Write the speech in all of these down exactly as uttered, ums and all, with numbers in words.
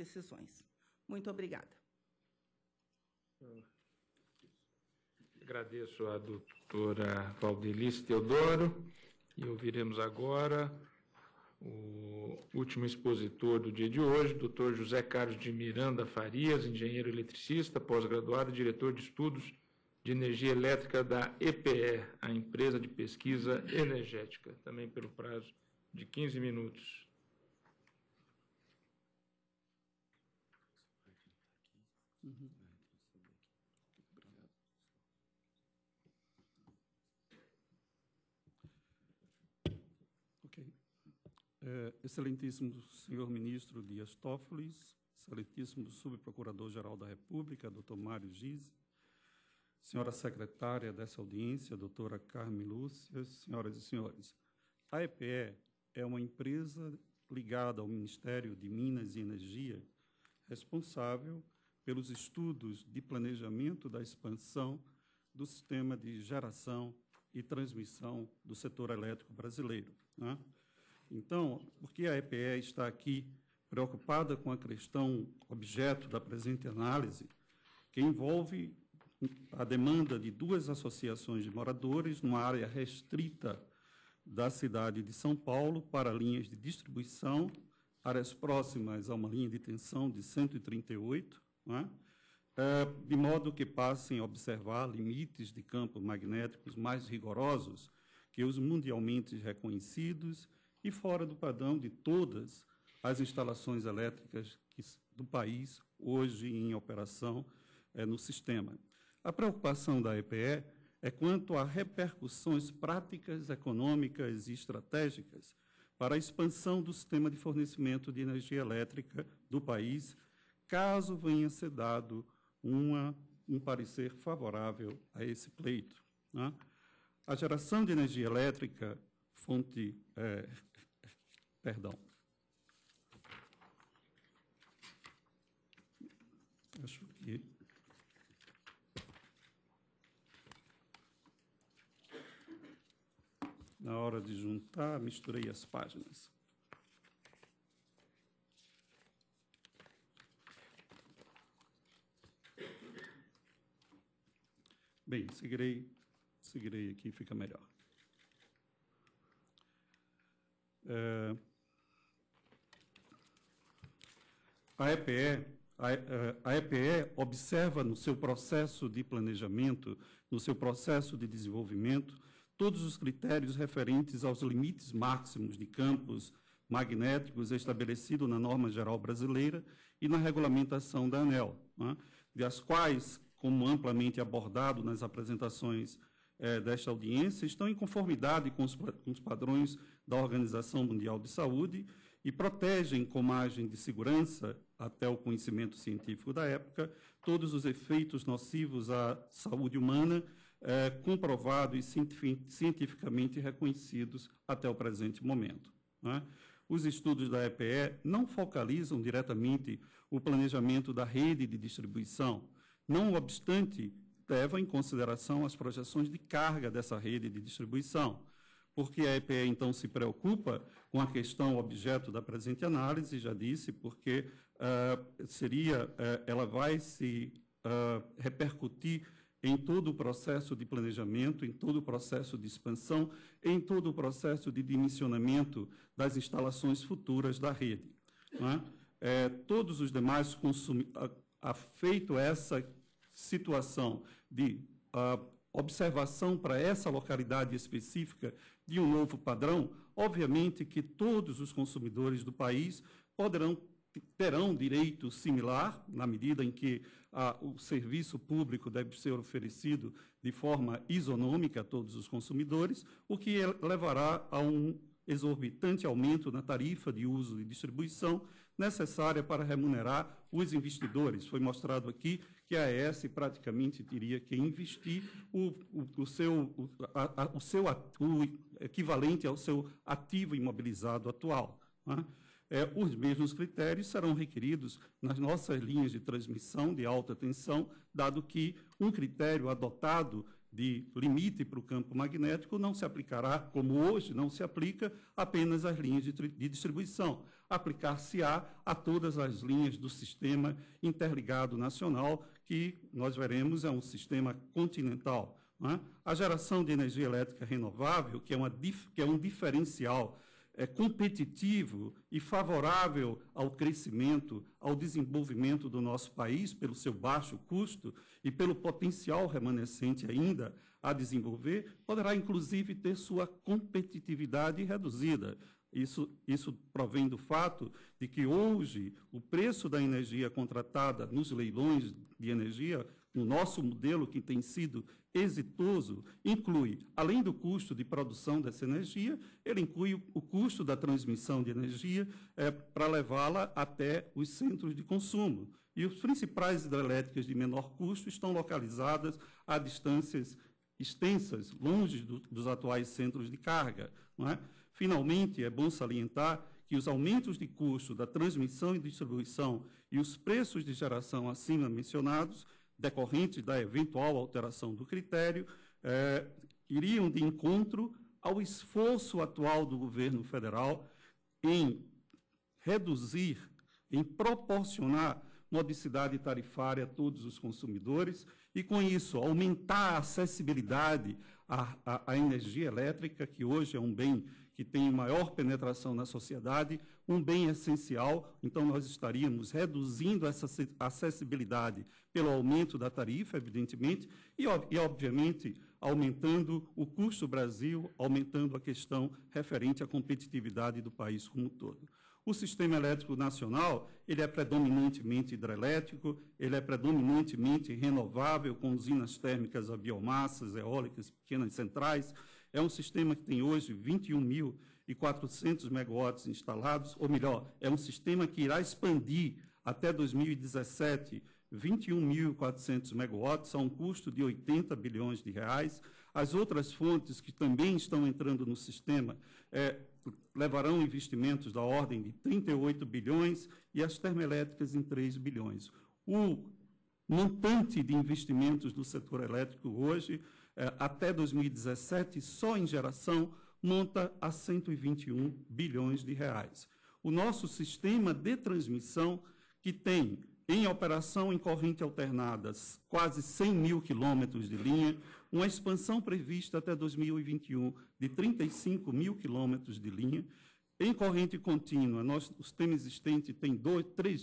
decisões. Muito obrigada. Agradeço à doutora Valdelice Teodoro e ouviremos agora o último expositor do dia de hoje, doutor José Carlos de Miranda Farias, engenheiro eletricista, pós-graduado e diretor de estudos de energia elétrica da E P E, a empresa de pesquisa energética, também pelo prazo de quinze minutos. Uhum. Ok. É, excelentíssimo senhor ministro Dias Toffoli, excelentíssimo subprocurador-geral da República, doutor Mário Gise, senhora secretária dessa audiência, doutora Carmen Lúcia, senhoras e senhores, a E P E é uma empresa ligada ao Ministério de Minas e Energia, responsável pelos estudos de planejamento da expansão do sistema de geração e transmissão do setor elétrico brasileiro, né? Então, por que a E P E está aqui preocupada com a questão objeto da presente análise, que envolve a demanda de duas associações de moradores numa área restrita da cidade de São Paulo para linhas de distribuição, áreas próximas a uma linha de tensão de cento e trinta e oito, né? É, de modo que passem a observar limites de campos magnéticos mais rigorosos que os mundialmente reconhecidos e fora do padrão de todas as instalações elétricas que, do país hoje em operação é, no sistema. A preocupação da E P E é quanto a repercussões práticas, econômicas e estratégicas para a expansão do sistema de fornecimento de energia elétrica do país, caso venha ser dado uma, um parecer favorável a esse pleito, né? A geração de energia elétrica, fonte... É, perdão. Acho que... Na hora de juntar, misturei as páginas. Bem, seguirei, seguirei aqui, fica melhor. É, a E P E, a, a E P E observa no seu processo de planejamento, no seu processo de desenvolvimento, todos os critérios referentes aos limites máximos de campos magnéticos estabelecidos na norma geral brasileira e na regulamentação da ANEEL, né, das quais, como amplamente abordado nas apresentações eh, desta audiência, estão em conformidade com os, com os padrões da Organização Mundial de Saúde e protegem com margem de segurança, até o conhecimento científico da época, todos os efeitos nocivos à saúde humana, É, comprovado e cientificamente reconhecidos até o presente momento, né? Os estudos da E P E não focalizam diretamente o planejamento da rede de distribuição, não obstante, levam em consideração as projeções de carga dessa rede de distribuição, porque a E P E, então, se preocupa com a questão objeto da presente análise, já disse, porque uh, seria, uh, ela vai se uh, repercutir em todo o processo de planejamento, em todo o processo de expansão, em todo o processo de dimensionamento das instalações futuras da rede, né? É, todos os demais consumidores, feito essa situação de uh, observação para essa localidade específica de um novo padrão, obviamente que todos os consumidores do país poderão terão direito similar, na medida em que ah, o serviço público deve ser oferecido de forma isonômica a todos os consumidores, o que levará a um exorbitante aumento na tarifa de uso e distribuição necessária para remunerar os investidores. Foi mostrado aqui que a AES praticamente teria que investir o, o, o, seu, o, a, a, o, seu, o equivalente ao seu ativo imobilizado atual, né? É, os mesmos critérios serão requeridos nas nossas linhas de transmissão de alta tensão, dado que um critério adotado de limite para o campo magnético não se aplicará, como hoje não se aplica, apenas às linhas de, de distribuição. aplicar-se-á a todas as linhas do Sistema Interligado Nacional, que nós veremos é um sistema continental. Não é? A geração de energia elétrica renovável, que é, uma, que é um diferencial é, competitivo e favorável ao crescimento, ao desenvolvimento do nosso país, pelo seu baixo custo e pelo potencial remanescente ainda a desenvolver, poderá, inclusive, ter sua competitividade reduzida. Isso, isso provém do fato de que, hoje, o preço da energia contratada nos leilões de energia, no nosso modelo, que tem sido exitoso, inclui, além do custo de produção dessa energia, ele inclui o, o custo da transmissão de energia é, para levá-la até os centros de consumo. E os principais hidrelétricas de menor custo estão localizadas a distâncias extensas, longe do, dos atuais centros de carga. Não é? Finalmente, é bom salientar que os aumentos de custo da transmissão e distribuição e os preços de geração acima mencionados, decorrentes da eventual alteração do critério, eh, iriam de encontro ao esforço atual do governo federal em reduzir, em proporcionar modicidade tarifária a todos os consumidores e, com isso, aumentar a acessibilidade à, à, à energia elétrica, que hoje é um bem que tem maior penetração na sociedade, um bem essencial. Então, nós estaríamos reduzindo essa acessibilidade pelo aumento da tarifa, evidentemente, e, e obviamente, aumentando o custo Brasil, aumentando a questão referente à competitividade do país como um todo. O sistema elétrico nacional, ele é predominantemente hidrelétrico, ele é predominantemente renovável, com usinas térmicas a biomassas, eólicas, pequenas centrais. É um sistema que tem hoje vinte e um mil e quatrocentos megawatts instalados, ou melhor, é um sistema que irá expandir até dois mil e dezessete vinte e um mil e quatrocentos megawatts, a um custo de oitenta bilhões de reais. As outras fontes que também estão entrando no sistema é, levarão investimentos da ordem de trinta e oito bilhões e as termoelétricas em três bilhões. O montante de investimentos do setor elétrico hoje, é, até dois mil e dezessete, só em geração, monta a cento e vinte e um bilhões de reais. O nosso sistema de transmissão, que tem em operação em corrente alternada quase cem mil quilômetros de linha, uma expansão prevista até dois mil e vinte e um de trinta e cinco mil quilômetros de linha. Em corrente contínua, nós, o sistema existente tem três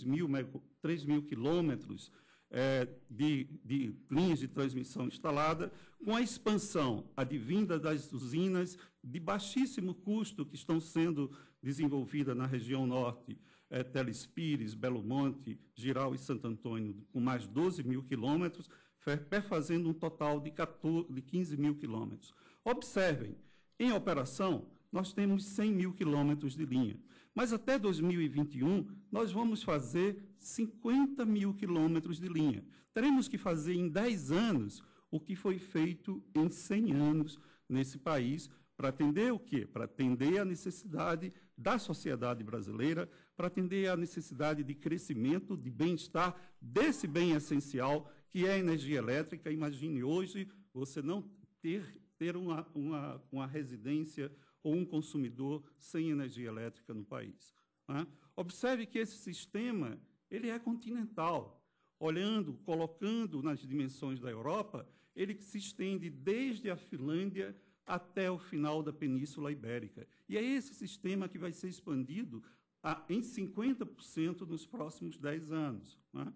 mil quilômetros é, de, de linhas de transmissão instalada, com a expansão advinda das usinas de baixíssimo custo que estão sendo desenvolvidas na região norte, é, Telespires, Belo Monte, Giral e Santo Antônio, com mais doze mil quilômetros, perfazendo um total de, quatorze, de quinze mil quilômetros. Observem, em operação, nós temos cem mil quilômetros de linha, mas até dois mil e vinte e um, nós vamos fazer cinquenta mil quilômetros de linha. Teremos que fazer em dez anos o que foi feito em cem anos nesse país, para atender o quê? Para atender a necessidade da sociedade brasileira, para atender a necessidade de crescimento, de bem-estar, desse bem essencial que é a energia elétrica. Imagine hoje você não ter, ter uma, uma, uma residência ou um consumidor sem energia elétrica no país. Né? Observe que esse sistema ele é continental. Olhando, colocando nas dimensões da Europa, ele se estende desde a Finlândia até o final da Península Ibérica. E é esse sistema que vai ser expandido a, em cinquenta por cento nos próximos dez anos. Né?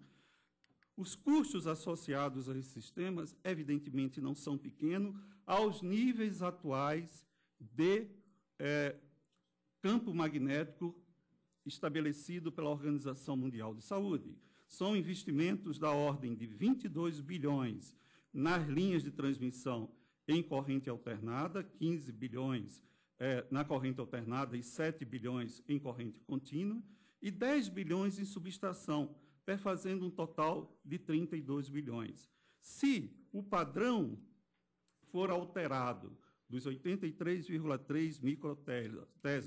Os custos associados a esses sistemas, evidentemente, não são pequenos, aos níveis atuais de é, campo magnético estabelecido pela Organização Mundial de Saúde. São investimentos da ordem de vinte e dois bilhões nas linhas de transmissão em corrente alternada, quinze bilhões é, na corrente alternada e sete bilhões em corrente contínua, e dez bilhões em subestação, perfazendo um total de trinta e dois bilhões. Se o padrão for alterado dos oitenta e três vírgula três microtesla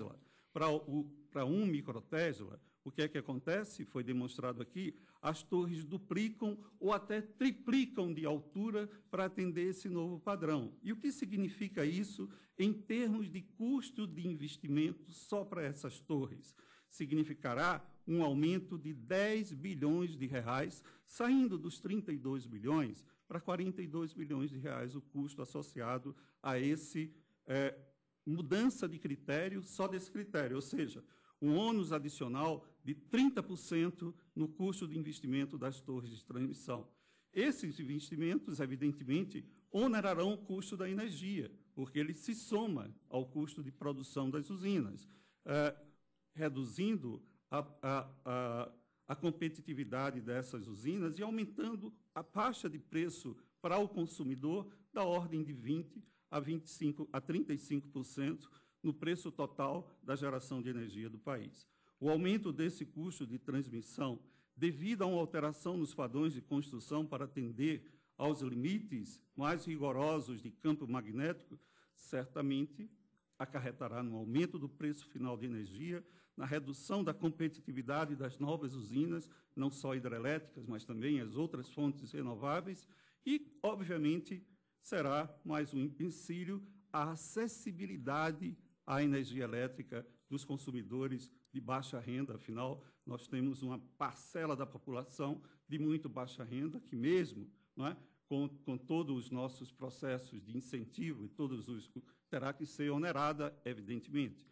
para um microtesla, o que é que acontece? Foi demonstrado aqui, as torres duplicam ou até triplicam de altura para atender esse novo padrão. E o que significa isso em termos de custo de investimento só para essas torres? significará um aumento de dez bilhões de reais, saindo dos trinta e dois bilhões para quarenta e dois bilhões de reais o custo associado a esse é, mudança de critério, só desse critério, ou seja, um ônus adicional de trinta por cento no custo de investimento das torres de transmissão. Esses investimentos, evidentemente, onerarão o custo da energia, porque ele se soma ao custo de produção das usinas, é, reduzindo a, a, a, a competitividade dessas usinas e aumentando a faixa de preço para o consumidor da ordem de vinte por cento a, vinte e cinco, a trinta e cinco por cento no preço total da geração de energia do país. O aumento desse custo de transmissão, devido a uma alteração nos padrões de construção para atender aos limites mais rigorosos de campo magnético, certamente acarretará no aumento do preço final de energia, na redução da competitividade das novas usinas, não só hidrelétricas, mas também as outras fontes renováveis, e, obviamente, será mais um empecilho à acessibilidade à energia elétrica dos consumidores de baixa renda. Afinal, nós temos uma parcela da população de muito baixa renda que, mesmo não é, com, com todos os nossos processos de incentivo, e todos os, terá que ser onerada, evidentemente.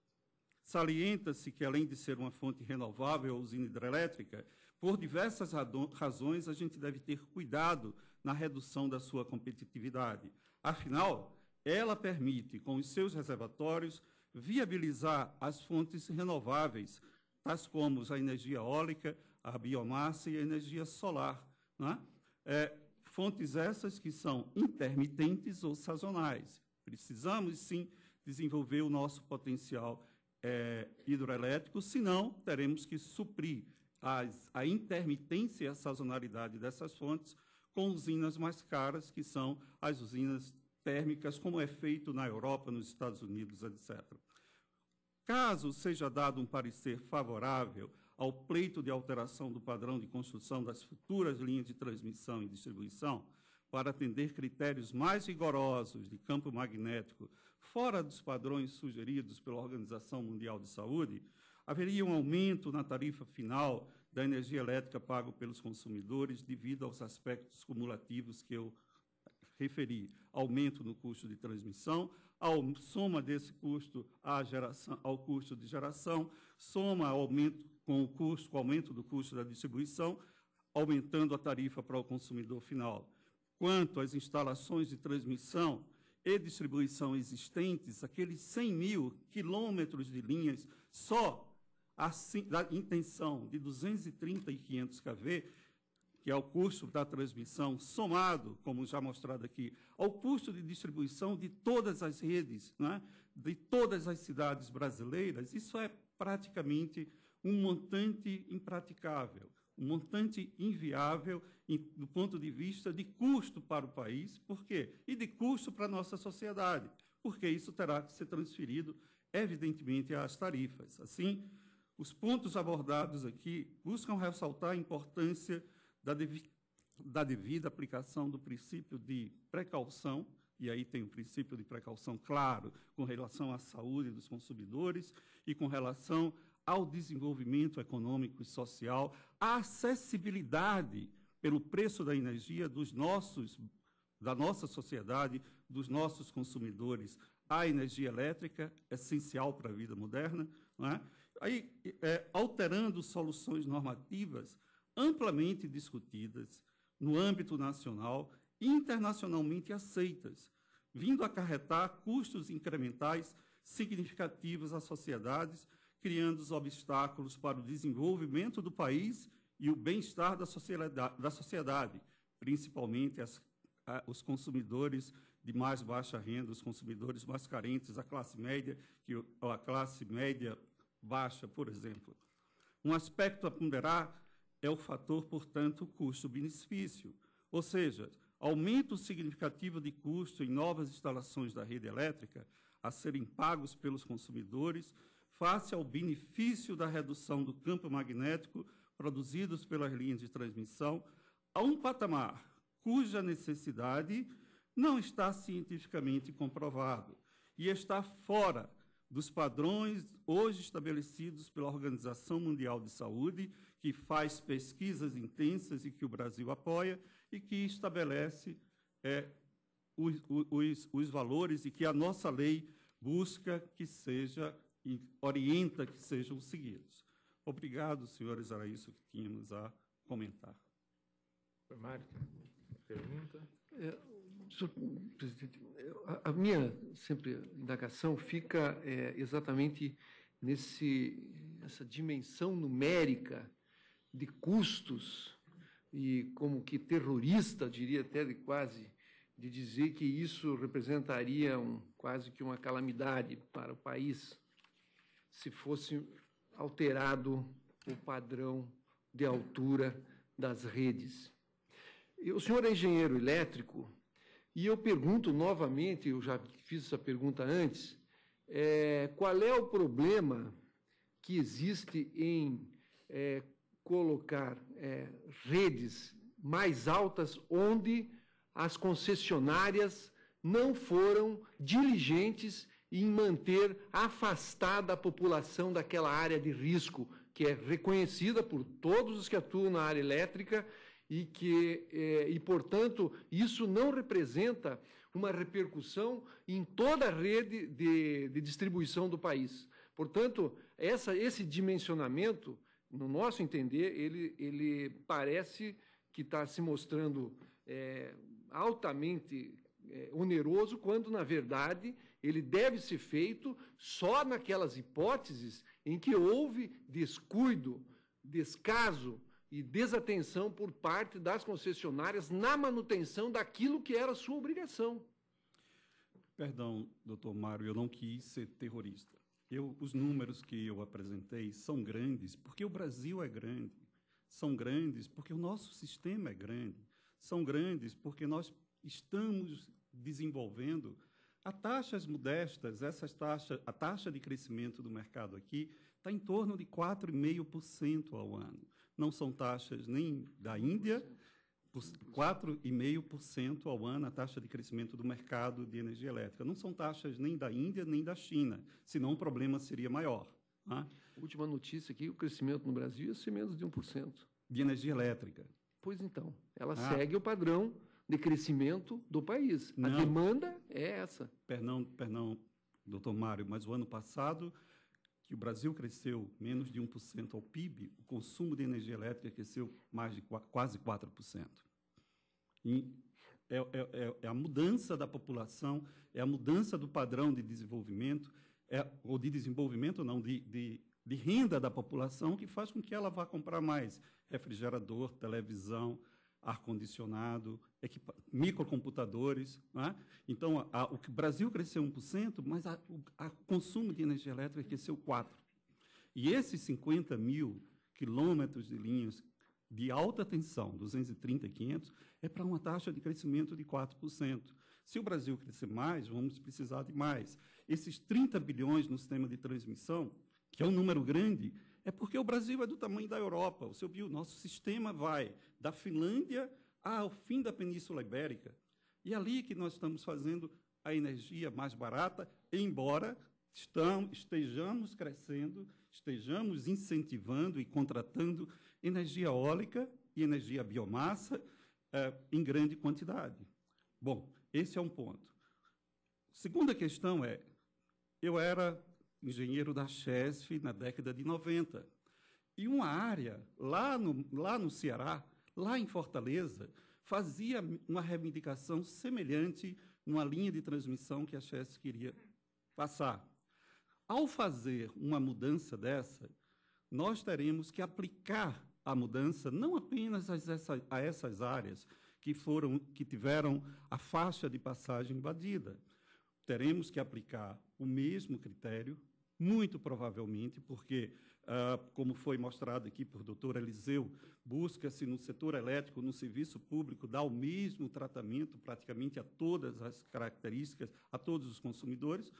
Salienta-se que, além de ser uma fonte renovável, a usina hidrelétrica, por diversas razões, a gente deve ter cuidado na redução da sua competitividade. Afinal, ela permite, com os seus reservatórios, viabilizar as fontes renováveis, tais como a energia eólica, a biomassa e a energia solar. Não é? É, fontes essas que são intermitentes ou sazonais. Precisamos, sim, desenvolver o nosso potencial é, hidroelétrico, senão teremos que suprir as, a intermitência e a sazonalidade dessas fontes com usinas mais caras, que são as usinas térmicas, como é feito na Europa, nos Estados Unidos, etcétera. Caso seja dado um parecer favorável ao pleito de alteração do padrão de construção das futuras linhas de transmissão e distribuição, para atender critérios mais rigorosos de campo magnético, fora dos padrões sugeridos pela Organização Mundial de Saúde, haveria um aumento na tarifa final da energia elétrica pago pelos consumidores devido aos aspectos cumulativos que eu referi: aumento no custo de transmissão, a soma desse custo à geração, ao custo de geração, soma aumento com o custo, com o aumento do custo da distribuição, aumentando a tarifa para o consumidor final. Quanto às instalações de transmissão e distribuição existentes, aqueles cem mil quilômetros de linhas, só a da intenção de duzentos e trinta e quinhentos kV, que é o custo da transmissão, somado, como já mostrado aqui, ao custo de distribuição de todas as redes, né, de todas as cidades brasileiras, isso é praticamente um montante impraticável, um montante inviável em, do ponto de vista de custo para o país. Por quê? E de custo para a nossa sociedade, porque isso terá que ser transferido, evidentemente, às tarifas. Assim, os pontos abordados aqui buscam ressaltar a importância da, devi da devida aplicação do princípio de precaução, e aí tem o princípio de precaução claro com relação à saúde dos consumidores e com relação ao desenvolvimento econômico e social, à acessibilidade pelo preço da energia dos nossos, da nossa sociedade, dos nossos consumidores, à energia elétrica, essencial para a vida moderna, não é? Aí, é, alterando soluções normativas amplamente discutidas no âmbito nacional e internacionalmente aceitas, vindo acarretar custos incrementais significativos às sociedades, criando os obstáculos para o desenvolvimento do país e o bem-estar da sociedade, da sociedade, principalmente as, a, os consumidores de mais baixa renda, os consumidores mais carentes, a classe média, que, ou a classe média baixa, por exemplo. Um aspecto a ponderar é o fator, portanto, custo-benefício, ou seja, aumento significativo de custo em novas instalações da rede elétrica a serem pagos pelos consumidores face ao benefício da redução do campo magnético produzidos pelas linhas de transmissão a um patamar cuja necessidade não está cientificamente comprovado e está fora dos padrões hoje estabelecidos pela Organização Mundial de Saúde, que faz pesquisas intensas e que o Brasil apoia, e que estabelece é, os, os, os valores e que a nossa lei busca que seja, e orienta que sejam seguidos. Obrigado, senhores, era isso que tínhamos a comentar. Mário, pergunta? É, senhor presidente, a, a minha sempre indagação fica é, exatamente nesse essa dimensão numérica de custos e como que terrorista, diria até de quase, de dizer que isso representaria um, quase que uma calamidade para o país se fosse alterado o padrão de altura das redes. O senhor é engenheiro elétrico, e eu pergunto novamente, eu já fiz essa pergunta antes, é, qual é o problema que existe em é, colocar é, redes mais altas onde as concessionárias não foram diligentes em manter afastada a população daquela área de risco, que é reconhecida por todos os que atuam na área elétrica, e que, eh, e, portanto, isso não representa uma repercussão em toda a rede de, de distribuição do país. Portanto, essa, esse dimensionamento, no nosso entender, ele, ele parece que está se mostrando eh, altamente eh, oneroso, quando, na verdade, ele deve ser feito só naquelas hipóteses em que houve descuido, descaso e desatenção por parte das concessionárias na manutenção daquilo que era sua obrigação. Perdão, doutor Mário, eu não quis ser terrorista. Eu, os números que eu apresentei são grandes porque o Brasil é grande, são grandes porque o nosso sistema é grande, são grandes porque nós estamos desenvolvendo a taxas modestas, essas taxas, a taxa de crescimento do mercado aqui está em torno de quatro vírgula cinco por cento ao ano. Não são taxas nem da Índia, quatro vírgula cinco por cento ao ano a taxa de crescimento do mercado de energia elétrica. Não são taxas nem da Índia, nem da China, senão o problema seria maior. Né? Última notícia aqui, o crescimento no Brasil ia ser menos de um por cento. De energia elétrica. Pois então, ela Ah. segue o padrão de crescimento do país. Não. A demanda é essa. Perdão, perdão, doutor Mário, mas o ano passado, que o Brasil cresceu menos de um por cento ao P I B, o consumo de energia elétrica cresceu mais de quase quatro por cento. E é, é, é a mudança da população, é a mudança do padrão de desenvolvimento, é, ou de desenvolvimento, não, de, de, de renda da população, que faz com que ela vá comprar mais refrigerador, televisão, ar-condicionado, microcomputadores. Né? Então, a, a, o Brasil cresceu um por cento, mas a, o a consumo de energia elétrica cresceu quatro por cento. E esses cinquenta mil quilômetros de linhas de alta tensão, duzentos e trinta e quinhentos, é para uma taxa de crescimento de quatro por cento. Se o Brasil crescer mais, vamos precisar de mais. Esses trinta bilhões no sistema de transmissão, que é um número grande, é porque o Brasil é do tamanho da Europa. O senhor viu, o nosso sistema vai da Finlândia ao fim da Península Ibérica. E é ali que nós estamos fazendo a energia mais barata, embora estamos, estejamos crescendo, estejamos incentivando e contratando energia eólica e energia biomassa eh, em grande quantidade. Bom, esse é um ponto. Segunda questão é, eu era engenheiro da Chesf na década de noventa, e uma área lá no, lá no Ceará, lá em Fortaleza, fazia uma reivindicação semelhante numa linha de transmissão que a Chesf queria passar. Ao fazer uma mudança dessa, nós teremos que aplicar a mudança não apenas a, essa, a essas áreas que, foram, que tiveram a faixa de passagem invadida. Teremos que aplicar o mesmo critério, muito provavelmente, porque, ah, como foi mostrado aqui por doutor Eliseu, busca-se no setor elétrico, no serviço público, dar o mesmo tratamento praticamente a todas as características, a todos os consumidores.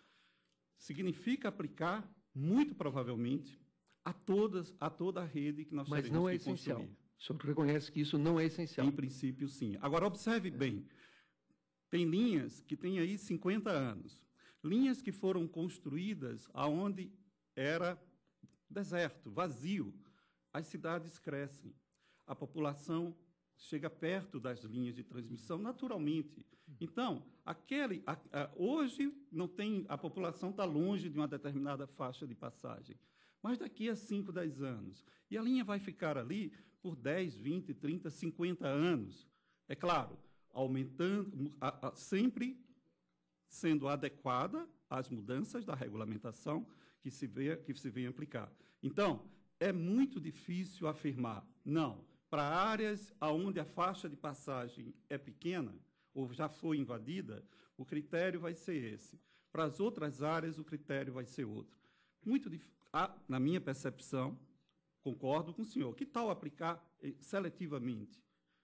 Significa aplicar, muito provavelmente, a, todas, a toda a rede que nós Mas teremos não é que essencial. construir. O senhor reconhece que isso não é essencial. Em princípio, sim. Agora, observe bem, tem linhas que têm aí cinquenta anos. Linhas que foram construídas aonde era deserto, vazio. As cidades crescem, a população chega perto das linhas de transmissão naturalmente. Então, aquele, a, a, hoje não tem, a população está longe de uma determinada faixa de passagem, mas daqui a cinco, dez anos, e a linha vai ficar ali por dez, vinte, trinta, cinquenta anos. É claro, aumentando, a, a, sempre sendo adequada às mudanças da regulamentação que se, vê, que se vem aplicar. Então, é muito difícil afirmar, não, para áreas onde a faixa de passagem é pequena, ou já foi invadida, o critério vai ser esse. Para as outras áreas, o critério vai ser outro. Muito dif... ah, na minha percepção, concordo com o senhor, que tal aplicar seletivamente?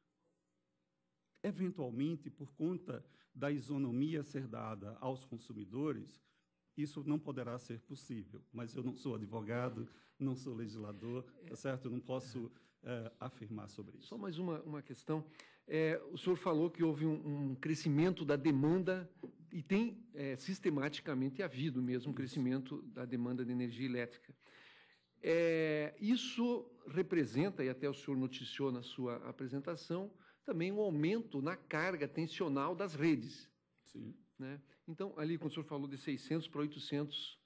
Eventualmente, por conta da isonomia ser dada aos consumidores, isso não poderá ser possível. Mas eu não sou advogado, não sou legislador, tá certo? Eu não posso é, afirmar sobre isso. Só mais uma, uma questão. É, o senhor falou que houve um, um crescimento da demanda, e tem é, sistematicamente havido mesmo um crescimento da demanda de energia elétrica. É, isso representa, e até o senhor noticiou na sua apresentação, também um aumento na carga tensional das redes. Sim. Né? Então, ali, quando o senhor falou de seiscentos para oitocentos...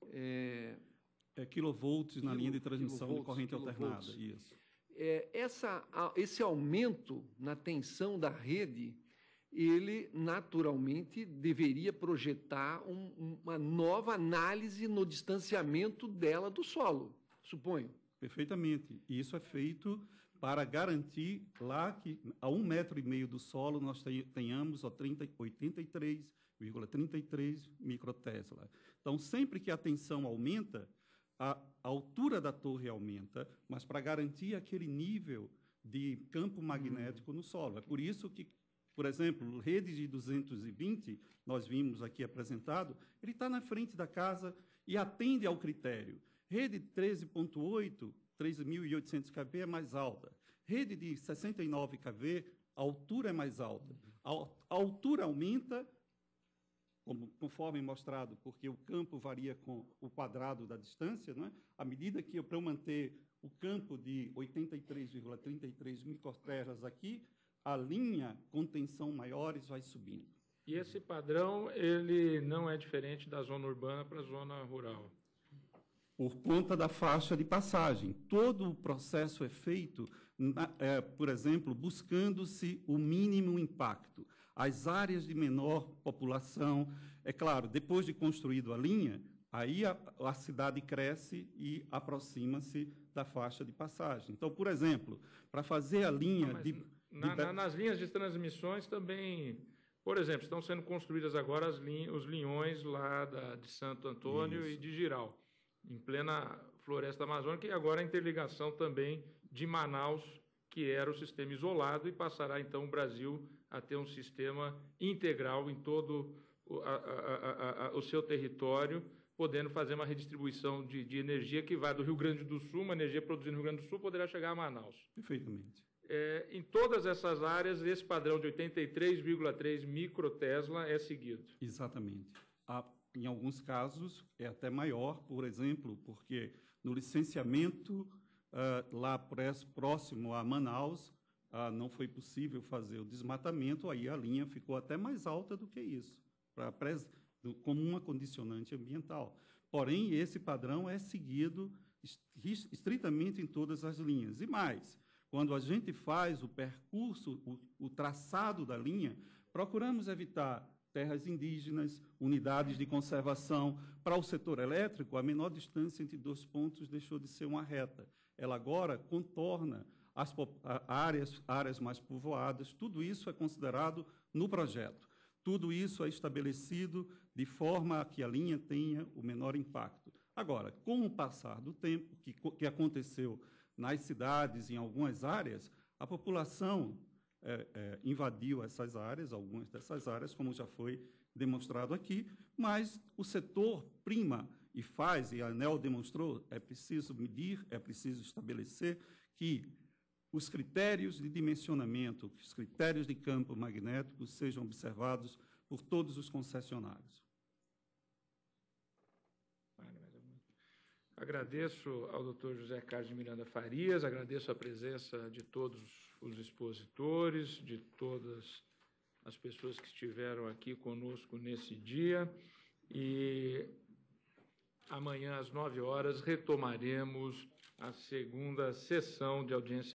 É, é kilovolts na quilo, linha de transmissão de corrente kilovolts. alternada. Isso. É, essa, esse aumento na tensão da rede, ele naturalmente deveria projetar um, uma nova análise no distanciamento dela do solo, suponho. Perfeitamente. E isso é feito para garantir lá que a um metro e meio do solo nós tenhamos oitenta e três vírgula trinta e três microtesla. Então, sempre que a tensão aumenta, a, a altura da torre aumenta, mas para garantir aquele nível de campo magnético no solo. É por isso que, por exemplo, redes de duzentos e vinte, nós vimos aqui apresentado, ele está na frente da casa e atende ao critério. Rede de treze ponto oito, treze mil e oitocentos kV é mais alta. Rede de sessenta e nove kV, a altura é mais alta. A, a altura aumenta, como, conforme mostrado, porque o campo varia com o quadrado da distância, não é? À medida que, para eu manter o campo de oitenta e três vírgula trinta e três microteslas aqui, a linha com tensão maiores vai subindo. E esse padrão, ele não é diferente da zona urbana para a zona rural? Por conta da faixa de passagem. Todo o processo é feito, na, é, por exemplo, buscando-se o mínimo impacto. As áreas de menor população, é claro, depois de construído a linha, aí a, a cidade cresce e aproxima-se da faixa de passagem. Então, por exemplo, para fazer a linha... Não, de, na, de... Na, nas linhas de transmissões também... Por exemplo, estão sendo construídas agora as linhas, os linhões lá da, de Santo Antônio Isso. e de Giral, em plena floresta amazônica, e agora a interligação também de Manaus, que era o sistema isolado, e passará, então, o Brasil a ter um sistema integral em todo o, a, a, a, o seu território, podendo fazer uma redistribuição de, de energia que vai do Rio Grande do Sul, uma energia produzida no Rio Grande do Sul, poderá chegar a Manaus. Perfeitamente. É, em todas essas áreas, esse padrão de oitenta e três vírgula três microtesla é seguido. Exatamente. A Em alguns casos, é até maior, por exemplo, porque no licenciamento, uh, lá próximo a Manaus, uh, não foi possível fazer o desmatamento, aí a linha ficou até mais alta do que isso, pra, como uma condicionante ambiental. Porém, esse padrão é seguido estritamente em todas as linhas. E mais, quando a gente faz o percurso, o, o traçado da linha, procuramos evitar terras indígenas, unidades de conservação. Para o setor elétrico, a menor distância entre dois pontos deixou de ser uma reta. Ela agora contorna as áreas, áreas mais povoadas. Tudo isso é considerado no projeto. Tudo isso é estabelecido de forma a que a linha tenha o menor impacto. Agora, com o passar do tempo, que, que aconteceu nas cidades, em algumas áreas, a população É, é, invadiu essas áreas, algumas dessas áreas, como já foi demonstrado aqui, mas o setor prima e faz, e a ANEEL demonstrou, é preciso medir, é preciso estabelecer que os critérios de dimensionamento, os critérios de campo magnético sejam observados por todos os concessionários. Agradeço ao doutor José Carlos de Miranda Farias, agradeço a presença de todos os expositores, de todas as pessoas que estiveram aqui conosco nesse dia, e amanhã, às nove horas, retomaremos a segunda sessão de audiência